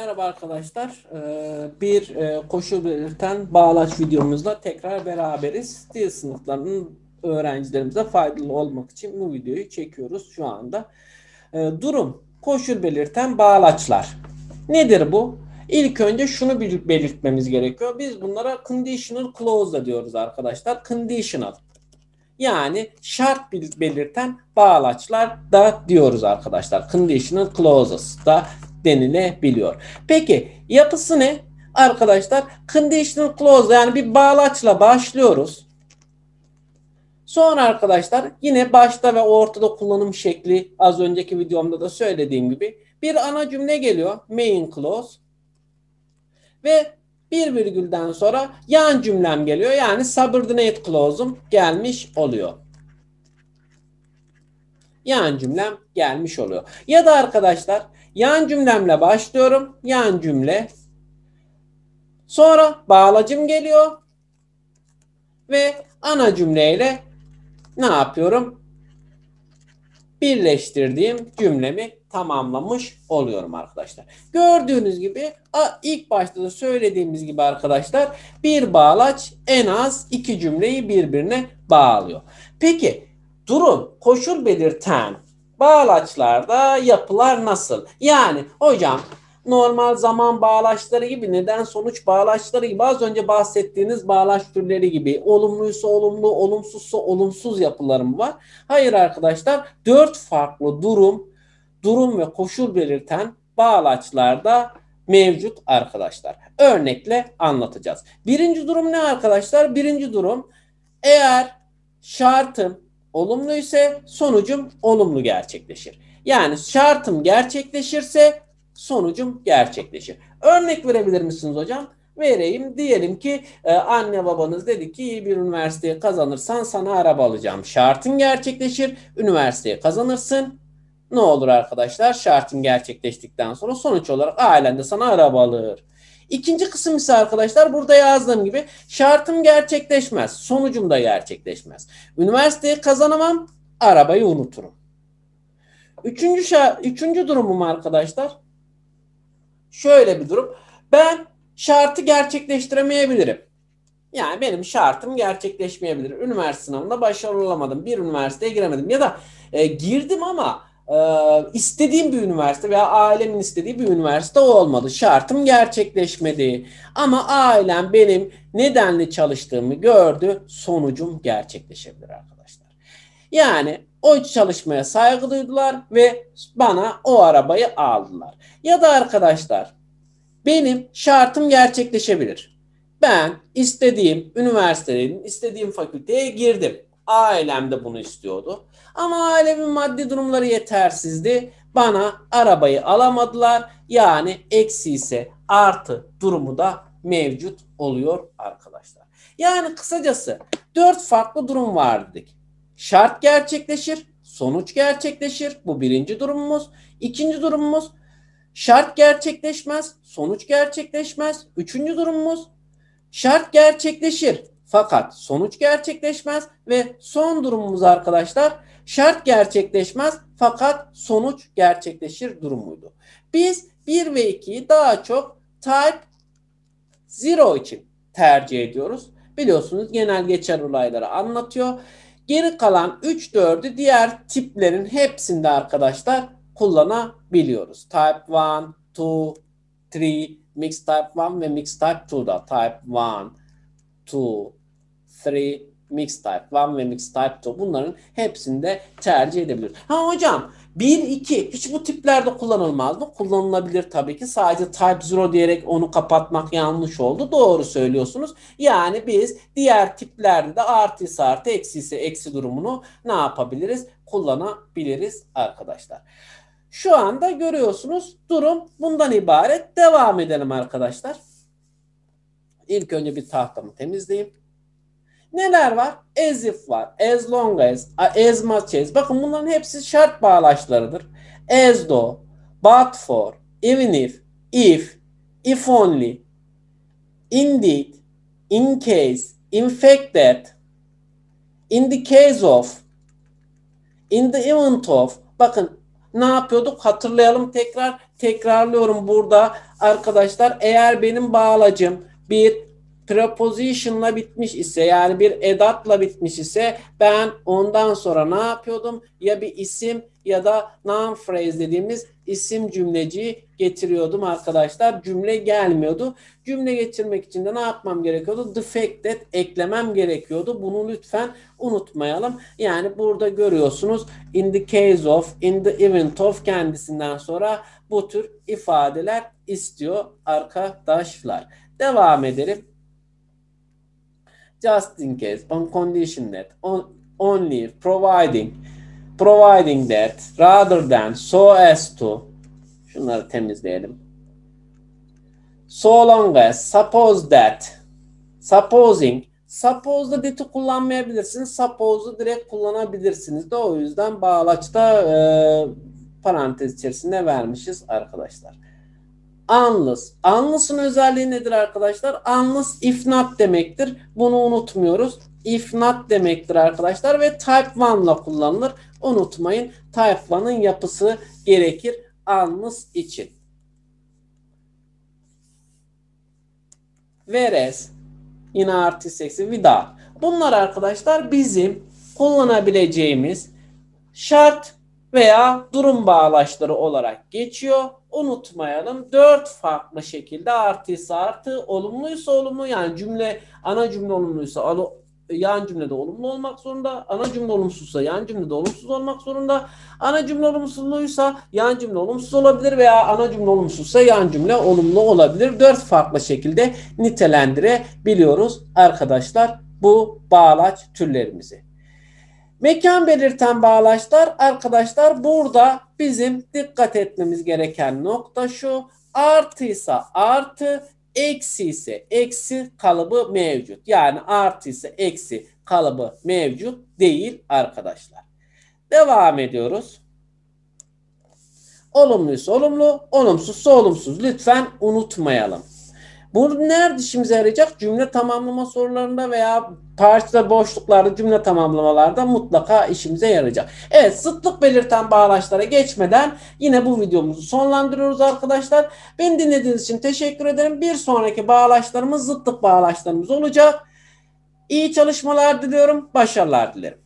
Merhaba arkadaşlar. Bir koşul belirten bağlaç videomuzda tekrar beraberiz. Dil sınıflarının öğrencilerimize faydalı olmak için bu videoyu çekiyoruz şu anda. Durum, koşul belirten bağlaçlar. Nedir bu? İlk önce şunu belirtmemiz gerekiyor. Biz bunlara conditional clause da diyoruz arkadaşlar. Conditional. Yani şart belirten bağlaçlar da diyoruz arkadaşlar. Conditional clauses da denilebiliyor. Peki yapısı ne? Arkadaşlar conditional clause yani bir bağlaçla başlıyoruz. Sonra arkadaşlar yine başta ve ortada kullanım şekli az önceki videomda da söylediğim gibi bir ana cümle geliyor. Main clause. Ve bir virgülden sonra yan cümlem geliyor. Yani subordinate clause'um gelmiş oluyor. Yan cümlem gelmiş oluyor. Ya da arkadaşlar yan cümlemle başlıyorum. Yan cümle. Sonra bağlacım geliyor. Ve ana cümleyle ne yapıyorum? Birleştirdiğim cümlemi tamamlamış oluyorum arkadaşlar. Gördüğünüz gibi ilk başta da söylediğimiz gibi arkadaşlar bir bağlaç en az iki cümleyi birbirine bağlıyor. Peki durum, koşul belirten bağlaçlarda yapılar nasıl? Yani hocam normal zaman bağlaçları gibi, neden sonuç bağlaçları gibi, az önce bahsettiğiniz bağlaç türleri gibi olumluysa olumlu, olumsuzsa olumsuz yapılarım var. Hayır arkadaşlar, 4 farklı durum ve koşul belirten bağlaçlarda mevcut arkadaşlar. Örnekle anlatacağız. Birinci durum ne arkadaşlar? Birinci durum, eğer şartım olumlu ise sonucum olumlu gerçekleşir. Yani şartım gerçekleşirse sonucum gerçekleşir. Örnek verebilir misiniz hocam? Vereyim. Diyelim ki anne babanız dedi ki iyi bir üniversiteye kazanırsan sana araba alacağım. Şartın gerçekleşir. Üniversiteye kazanırsın. Ne olur arkadaşlar? Şartın gerçekleştikten sonra sonuç olarak ailen de sana araba alır. İkinci kısım ise arkadaşlar burada yazdığım gibi şartım gerçekleşmez. Sonucum da gerçekleşmez. Üniversiteyi kazanamam. Arabayı unuturum. Üçüncü durumum arkadaşlar şöyle bir durum. Ben şartı gerçekleştiremeyebilirim. Yani benim şartım gerçekleşmeyebilir. Üniversite sınavında başarılı olamadım. Bir üniversiteye giremedim. Ya da girdim ama istediğim bir üniversite veya ailemin istediği bir üniversite olmadı. Şartım gerçekleşmedi. Ama ailem benim nedenli çalıştığımı gördü. Sonucum gerçekleşebilir arkadaşlar. Yani o çalışmaya saygı duydular ve bana o arabayı aldılar. Ya da arkadaşlar benim şartım gerçekleşebilir. Ben istediğim üniversiteden, istediğim fakülteye girdim. Ailem de bunu istiyordu. Ama ailemin maddi durumları yetersizdi. Bana arabayı alamadılar. Yani eksi ise artı durumu da mevcut oluyor arkadaşlar. Yani kısacası 4 farklı durum var dedik. Şart gerçekleşir, sonuç gerçekleşir. Bu birinci durumumuz. İkinci durumumuz şart gerçekleşmez, sonuç gerçekleşmez. Üçüncü durumumuz şart gerçekleşir fakat sonuç gerçekleşmez ve son durumumuz arkadaşlar şart gerçekleşmez fakat sonuç gerçekleşir durumuydu. Biz 1 ve 2'yi daha çok type 0 için tercih ediyoruz. Biliyorsunuz genel geçer olayları anlatıyor. Geri kalan 3, 4'ü diğer tiplerin hepsinde arkadaşlar kullanabiliyoruz. Type 1, 2, 3, Mixed Type 1 ve Mixed Type 2'da. Type 1, 2, 3, Mixed Type 1 ve Mixed Type 2. Bunların hepsinde tercih edebiliriz. Ha hocam 1, 2 hiç bu tiplerde kullanılmaz mı? Kullanılabilir tabii ki. Sadece Type 0 diyerek onu kapatmak yanlış oldu. Doğru söylüyorsunuz. Yani biz diğer tiplerde de artıysa artı, eksi ise eksi durumunu ne yapabiliriz? Kullanabiliriz arkadaşlar. Şu anda görüyorsunuz durum bundan ibaret. Devam edelim arkadaşlar. İlk önce bir tahtamı temizleyeyim. Neler var? As if var. As long as much as. Bakın bunların hepsi şart bağlaçlarıdır. As though, but for, even if only, indeed, in case, in fact that, in the case of, in the event of. Bakın ne yapıyorduk? Hatırlayalım, tekrarlıyorum burada arkadaşlar. Eğer benim bağlacım bir preposition'la bitmiş ise, yani bir edatla bitmiş ise, ben ondan sonra ne yapıyordum? Ya bir isim ya da noun phrase dediğimiz isim cümleciyi getiriyordum arkadaşlar. Cümle gelmiyordu. Cümle getirmek için de ne yapmam gerekiyordu? The fact that eklemem gerekiyordu. Bunu lütfen unutmayalım. Yani burada görüyorsunuz in the case of, in the event of kendisinden sonra bu tür ifadeler istiyor arkadaşlar. Devam edelim. Just in case, on condition that, only, providing that, rather than, so as to, şunları temizleyelim. So long as, suppose that, supposing, suppose'da that'i kullanmayabilirsiniz. Suppose'u direkt kullanabilirsiniz de, o yüzden bağlaçta parantez içerisinde vermişiz arkadaşlar. Unless. Unless'ın özelliği nedir arkadaşlar? Unless if not demektir. Bunu unutmuyoruz. If not demektir arkadaşlar ve type 1 ile kullanılır. Unutmayın. Type 1'ın yapısı gerekir unless için. Whereas yine artist eksi without. Bunlar arkadaşlar bizim kullanabileceğimiz şart veya durum bağlaçları olarak geçiyor. Unutmayalım, 4 farklı şekilde artıysa artı, olumluysa olumlu, yani cümle ana cümle olumluysa yan cümlede olumlu olmak zorunda, ana cümle olumsuzsa yan cümlede olumsuz olmak zorunda, ana cümle olumsuzluysa yan cümle olumsuz olabilir veya ana cümle olumsuzsa yan cümle olumlu olabilir. 4 farklı şekilde nitelendirebiliyoruz arkadaşlar bu bağlaç türlerimizi. Mekan belirten bağlaçlar arkadaşlar, burada bizim dikkat etmemiz gereken nokta şu: artıysa artı, eksi ise eksi kalıbı mevcut. Yani artı ise eksi kalıbı mevcut değil arkadaşlar. Devam ediyoruz. Olumluysa olumlu, olumsuzsa olumsuz. Lütfen unutmayalım. Bu nerede işimize yarayacak? Cümle tamamlama sorularında veya parça boşluklarda cümle tamamlamalarda mutlaka işimize yarayacak. Evet, zıtlık belirten bağlaçlara geçmeden yine bu videomuzu sonlandırıyoruz arkadaşlar. Beni dinlediğiniz için teşekkür ederim. Bir sonraki bağlaçlarımız zıtlık bağlaçlarımız olacak. İyi çalışmalar diliyorum. Başarılar dilerim.